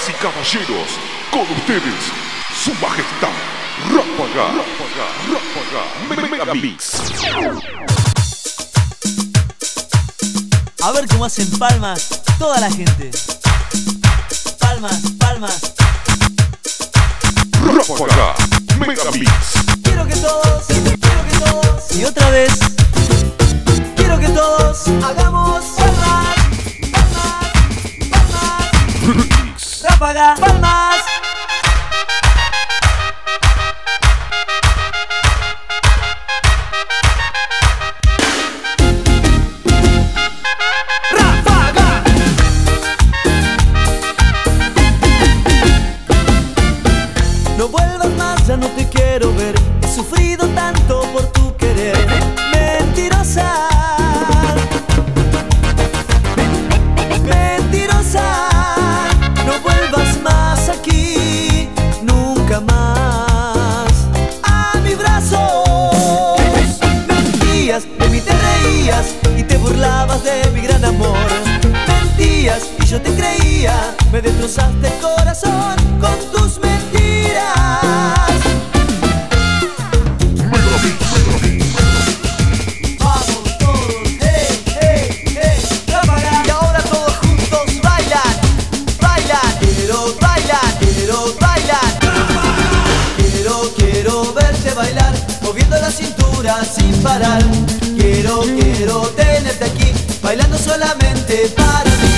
Damas y caballeros, con ustedes, su majestad, Ráfaga Megamix. A ver cómo hacen palmas toda la gente. Palmas, palmas. Ráfaga Megamix. Quiero que todos, y otra vez, quiero que todos hagamos palmas, palmas, palmas. Ráfaga, palmas. No vuelvas más, ya no te quiero ver. He sufrido tanto por tu querer. Mentirosa, mentirosa. No vuelvas más aquí, nunca más a mi brazo. Mentías, de mí te reías y te burlabas de mi gran amor. Mentías y yo te creía, me destrozaste el corazón con tus mentiras. Vamos todos, hey, hey, hey, Ráfaga. Y ahora todos juntos bailan, bailan. Quiero bailar, quiero bailar. Quiero verte bailar, moviendo la cintura sin parar. Quiero tenerte aquí, bailando solamente para mí.